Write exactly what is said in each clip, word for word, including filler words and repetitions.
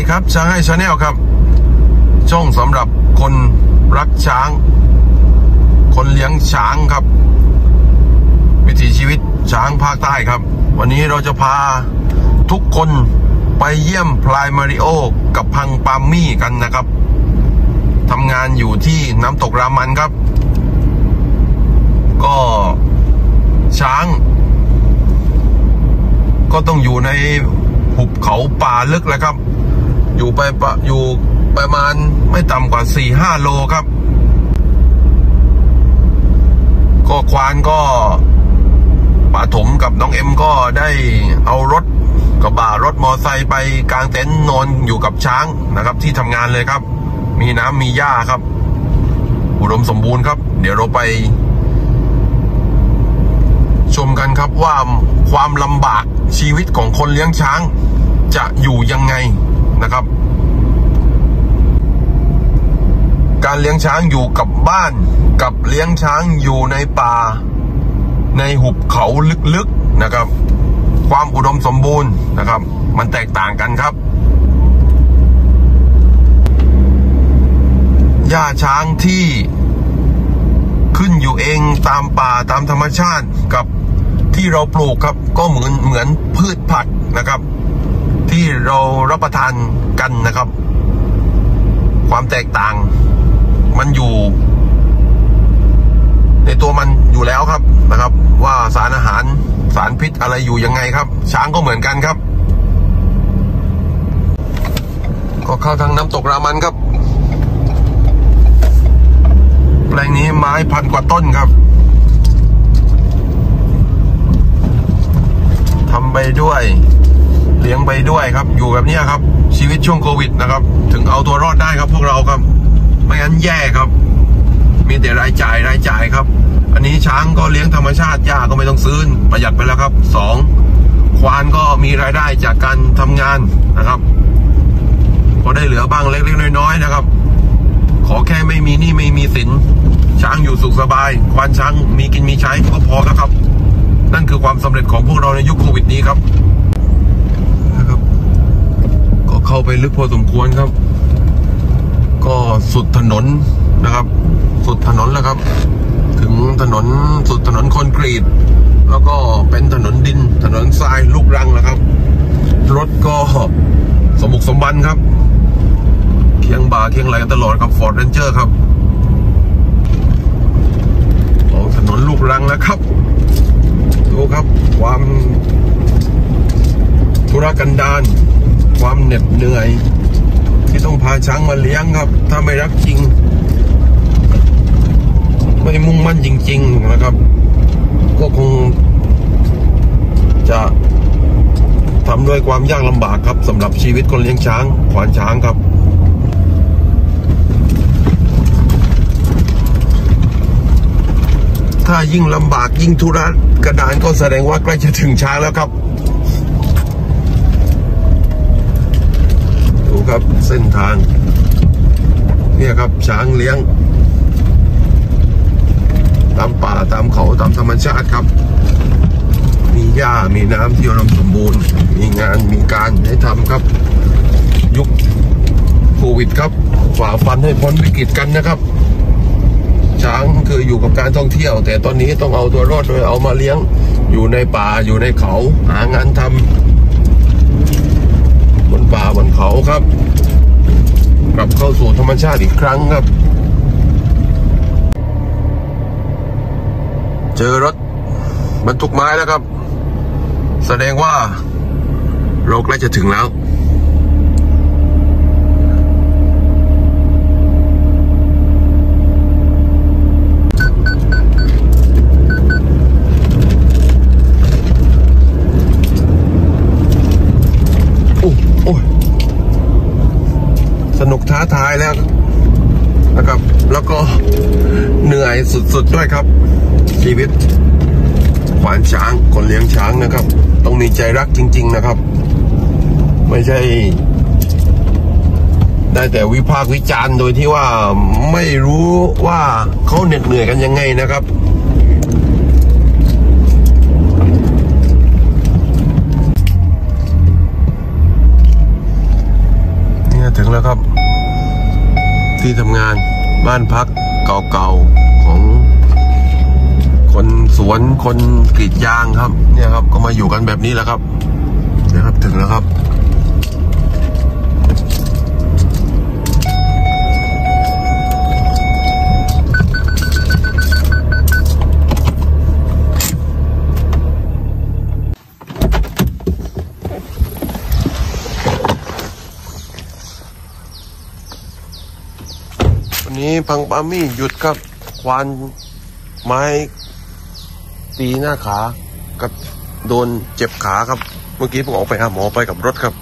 ครับช้างให้ชาแนลครับช่องสำหรับคนรักช้างคนเลี้ยงช้างครับวิถีชีวิตช้างภาคใต้ครับวันนี้เราจะพาทุกคนไปเยี่ยมพลายมาริโอกับพังปามมี่กันนะครับทำงานอยู่ที่น้ำตกรามันครับก็ช้างก็ต้องอยู่ในหุบเขาป่าลึกแหละครับอยู่ไปปะอยู่ประมาณไม่ต่ำกว่า สี่ห้า โลครับก็ควานก็ป่าถมกับน้องเอ็มก็ได้เอารถกระบะรถมอไซค์ไปกางเต็นท์นอนอยู่กับช้างนะครับที่ทำงานเลยครับมีน้ำมีหญ้าครับอุดมสมบูรณ์ครับเดี๋ยวเราไปชมกันครับว่าความลำบากชีวิตของคนเลี้ยงช้างจะอยู่ยังไงนะครับการเลี้ยงช้างอยู่กับบ้านกับเลี้ยงช้างอยู่ในป่าในหุบเขาลึกๆนะครับความอุดมสมบูรณ์นะครับมันแตกต่างกันครับหญ้าช้างที่ขึ้นอยู่เองตามป่าตามธรรมชาติกับที่เราปลูกครับก็เหมือนเหมือนพืชผักนะครับที่เรารับประทานกันนะครับความแตกต่างมันอยู่ในตัวมันอยู่แล้วครับนะครับว่าสารอาหารสารพิษอะไรอยู่ยังไงครับช้างก็เหมือนกันครับก็เข้าทางน้ำตกรามันครับแปลงนี้ไม้พันกว่าต้นครับทำไปด้วยเลี้ยงไปด้วยครับอยู่แบบนี้ครับชีวิตช่วงโควิดนะครับถึงเอาตัวรอดได้ครับพวกเราครับไม่งั้นแย่ครับมีแต่รายจ่ายรายจ่ายครับอันนี้ช้างก็เลี้ยงธรรมชาติหญ้าก็ไม่ต้องซื้อประหยัดไปแล้วครับสองควานก็มีรายได้จากการทำงานนะครับพอได้เหลือบ้างเล็กๆน้อยๆนะครับขอแค่ไม่มีหนี้ไม่มีสินช้างอยู่สุขสบายควานช้างมีกินมีใช้ก็พอแล้วครับนั่นคือความสำเร็จของพวกเราในยุคโควิดนี้ครับนะครับก็เข้าไปลึกพอสมควรครับก็สุดถนนนะครับสุดถนนแล้วครับถึงถนนสุดถนนคอนกรีตแล้วก็เป็นถนนดินถนนทรายลูกรังแล้วครับรถก็สมบุกสมบันครับเคียงบ่าเคียงไหลกันตลอดครับ Ford Ranger ครับของถนนลูกรังแล้วครับดูครับความธุรกันดารความเหน็ดเหนื่อยที่ต้องพาช้างมาเลี้ยงครับถ้าไม่รักจริงไม่มุ่งมั่นจริงๆนะครับก็คงจะทำด้วยความยากลำบากครับสำหรับชีวิตคนเลี้ยงช้างขวานช้างครับถ้ายิ่งลำบากยิ่งทุรกันดารก็แสดงว่าใกล้จะถึงช้างแล้วครับดูครับเส้นทางเนี่ยครับช้างเลี้ยงตามป่าตามเขาตามธรรมชาติครับมีหญ้ามีน้ำที่อุดมสมบูรณ์มีงานมีการให้ทำครับยุคโควิดครับฝ่าฟันให้พ้นวิกฤตกันนะครับช้างคืออยู่กับการท่องเที่ยวแต่ตอนนี้ต้องเอาตัวรอดโดยเอามาเลี้ยงอยู่ในป่าอยู่ในเขาหางานทำบนป่าบนเขาครับกลับเข้าสู่ธรรมชาติอีกครั้งครับเจอรถบรรทุกไม้แล้วครับแสดงว่าเราใกล้จะถึงแล้วสนุกท้าทายแล้วนะครับแล้วก็เหนื่อยสุดๆด้วยครับชีวิตขวานช้างคนเลี้ยงช้างนะครับต้องมีใจรักจริงๆนะครับไม่ใช่ได้แต่วิพากษ์วิจารณ์โดยที่ว่าไม่รู้ว่าเขาเหน็ดเหนื่อยกันยังไงนะครับ ทที่ทำงานบ้านพักเก่าๆของคนสวนคนกรีดยางครับเนี่ยครับก็มาอยู่กันแบบนี้แหละครับเนี่ยครับถึงแล้วครับวันนี้พังปามี่หยุดครับควานไม้ตีหน้าขากับโดนเจ็บขาครับเมื่อกี้ผมออกไปหาหมอไปกับรถครับ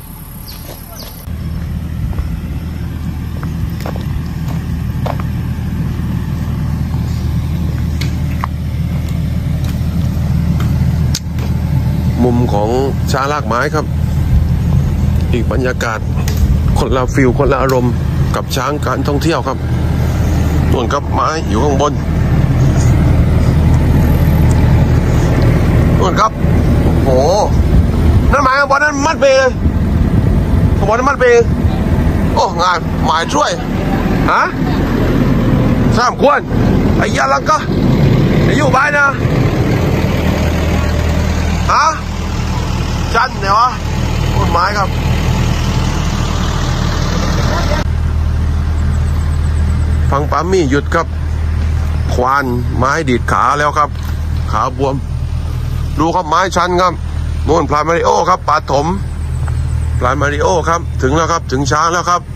มุมของช้างลากไม้ครับอีกบรรยากาศคนละฟิลคนละอารมณ์กับช้างการท่องเที่ยวครับส่วนกับไม้อยู่ข้างบนส่วนครับโอ้โหนั่นหมายบอลนั้นมัดเบย์บอลนั้นมัดเบย์โอ้งานหมายช่วยฮะสามควรไอ้ยาลังก็ไอ้อยู่บ้านนะฮะจันเนี่ยวะต้นไม้ครับพังปามี่หยุดครับควานไม้ดีดขาแล้วครับขาบวมดูครับไม้ชันครับโน่นพลายมาริโอครับปาถมพลายมาริโอครับถึงแล้วครับถึงช้างแล้วครับ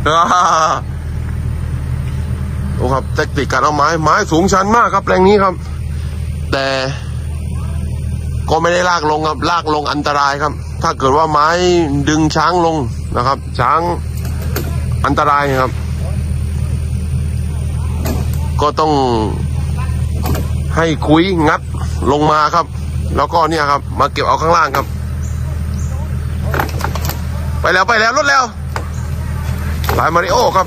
โอ้ครับเทคนิคการเอาไม้ไม้สูงชันมากครับแรงนี้ครับแต่ก็ไม่ได้ลากลงครับลากลงอันตรายครับถ้าเกิดว่าไม้ดึงช้างลงนะครับช้างอันตรายครับก็ต้องให้คุยงัดลงมาครับแล้วก็เนี่ยครับมาเก็บเอาข้างล่างครับไปแล้วไปแล้วรถแล้วสายมาริโอครับ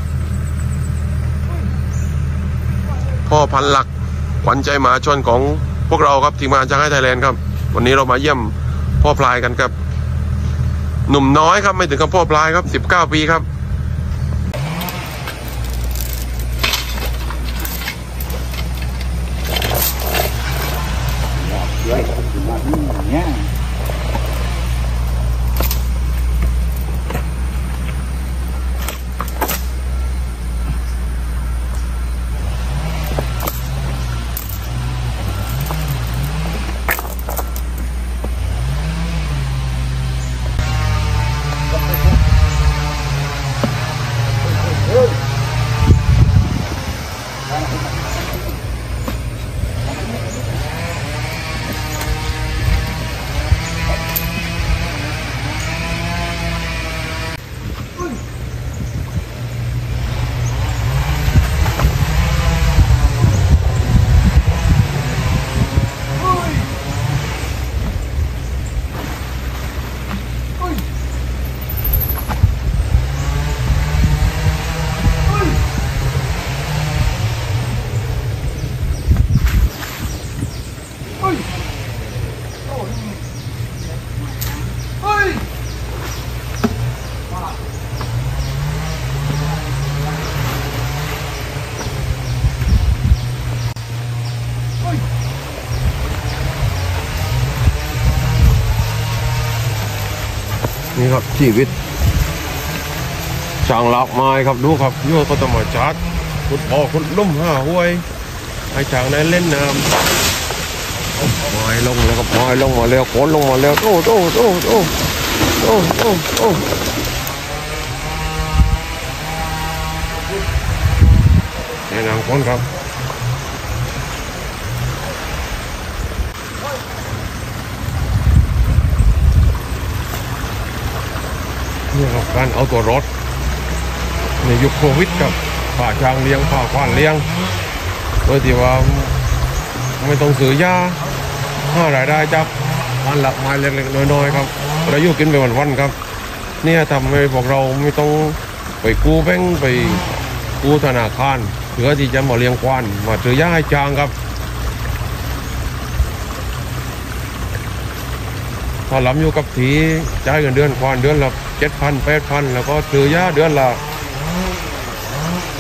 พ่อพันหลักขวัญใจมหาชนของพวกเราครับทีมงานช้างให้ไทยแลนด์ครับวันนี้เรามาเยี่ยมพ่อพลายกันครับหนุ่มน้อยครับไม่ถึงกับพ่อพลายครับสิบเก้าปีครับเนี่ยนี่ครับชีวิตช่างลากไม้ครับดูครับยั่วก็ต้องมาจัดขุดพอขุดลุ่มห้าห้วยให้ช่างนั้นเล่นน้ำไม้ลงแล้วก็ไม้ลงมาแล้วโขนลงมาแล้วโต้โต้โต้โต้โต้โต้โต้แนะนำคนครับนี่ครับการเอาตัวรถในยุคโควิดกับผ่าช้างเลี้ยงผ่าควานเลี้ยงโดยที่ว่าไม่ต้องซื้อยาห้ารายได้จากวันหลักไม้เล็กๆน้อยๆครับเราอยู่กินไปวันๆครับเนี่ยทำให้พวกเราไม่ต้องไปกู้แบงค์ไปกู้ธนาคารเพื่อที่จะมาเลี้ยงควานมาซื้อยาให้ช้างครับถ้าล้ำอยู่กับถีจ่ายเงินเดือนควานเดือนละเจ็ดพันแปดพันแล้วก็ซื้อยาเดือนละ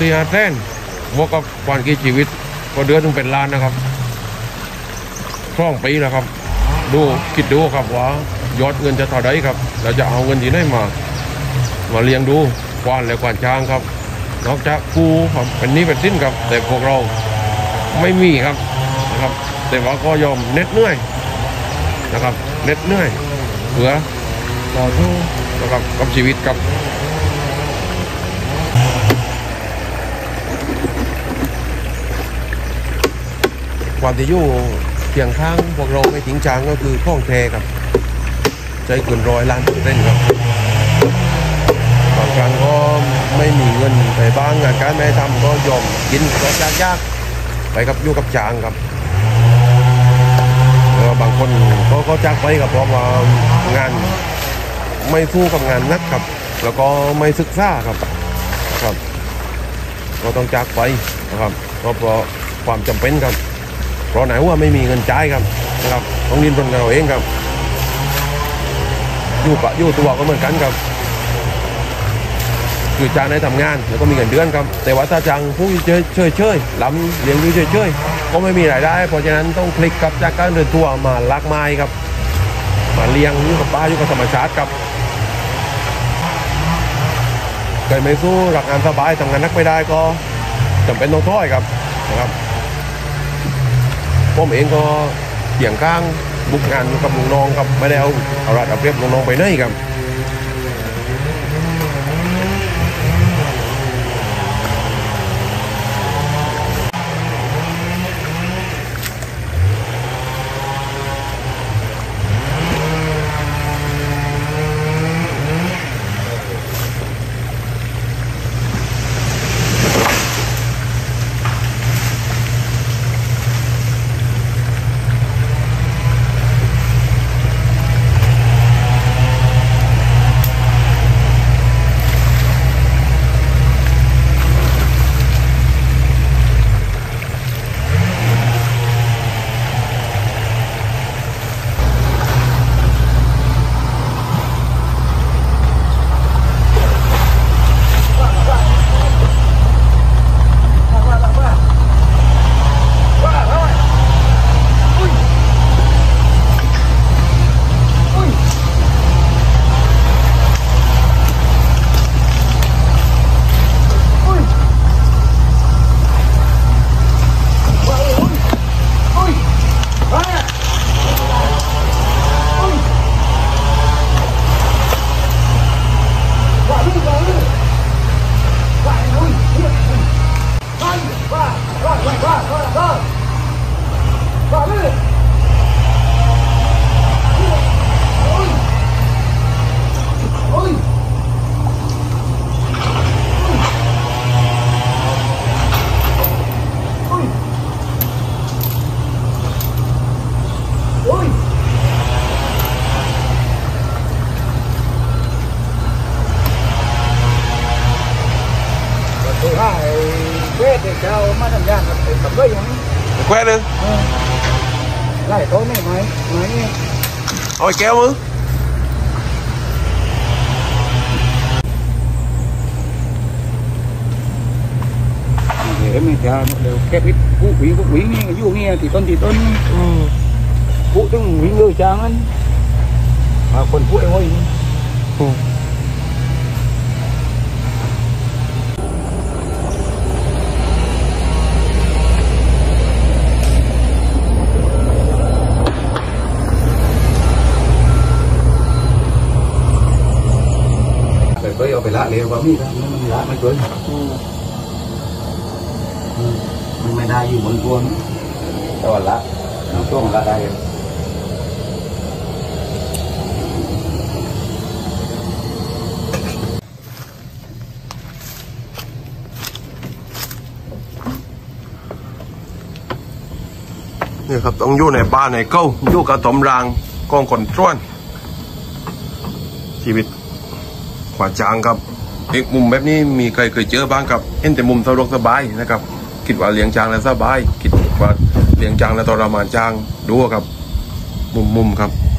สี่ห้าแสนบวกกับวันกี่ชีวิตก็เดือนถึงเป็นล้านนะครับช่องปีแล้วครับดูคิดดูครับว่ายอดเงินจะเท่าไรครับเราจะเอาเงินที่ไหนมามาเลี้ยงดูกวานและกวานช้างครับนอกจากกูครับเป็นนี้เป็นสิ้นครับแต่พวกเราไม่มีครับนะครับแต่ว่าก็ยอมเน็ดเหนื่อยนะครับเน็ดเหนื่อยเพื่อต่อสู้นะครับกับชีวิตครับความที่อยู่เพียงข้างพวกเราไม่ทิ้งจางก็คือข้องแท้ครับใจเกินร้อยล้านเปอร์เซ็นต์ครับบางครั้งก็ไม่มีเงินไปบ้างงานการไม่ทำก็ยอมกินก็ยากยากไปกับอยู่กับจางครับแล้วบางคนก็ก็จากไปกับเพราะว่างานไม่สู้กับงานนักครับแล้วก็ไม่ศึกษาครับครับก็ต้องจากไปนะครับก็เพราะความจำเป็นครับเพราะไหนว่าไม่มีเงินจ่ายครับนะครับต้องดิ้นรนกันเราเองครับอยู่ปะอยู่ตัวก็เหมือนกันครับคือจ้างได้ทำงานแล้วก็มีเงินเดือนครับแต่ว่าถ้าจ้างผู้เฉยเฉยเฉยลำเลี้ยงดูเฉยเฉยก็ไม่มีรายได้เพราะฉะนั้นต้องคลิกกับจากการเดินทัวร์มาลากไม้ครับมาเลี้ยงอยู่กับป้าอยู่กับธรรมชาติครับเคยไม่สู้หลักงานสบายทำงานนักไม่ได้ก็จำเป็นต้องท้อยครับนะครับผมเองก็เกี่ยงข้างบุกงานกับลุงน้องครับไม่ได้เอาเอารัดเอาเปรียบลุงน้องไปไหนครับเจ้ามาทำงานกับกับด้วยอย่างนี้แควนึงไล่โต๊ะนี่ไหมไหมนี่เอาไอ้แก้วมึงเดี๋ยวไม่จะเดี๋ยวแค่พิษผู้หญิงผู้หญิงนี่อยู่นี่ที่ต้นที่ต้นผู้ต้องหญิงเลยจางนั้นคนผู้ไอ้ห้อยไปเอาไปละเลยว่ามีแล้วมันละไม่เกินมันไม่ได้อยู่บนตัวแต่ว่าละช่วงละได้นี่ครับต้องอยู่ในบ้านในเก้าอยู่กับตมรางกองขนต้วนชีวิตขวาจางครับอีกมุมแบบนี้มีใครเคยเจอบ้างครับเห็นแต่มุมสะดวกสบายนะครับคิดว่าเลี้ยงจางแล้วสบายคิดว่าเลี้ยงจางแล้วทรมานจางดูครับมุมมุมครับ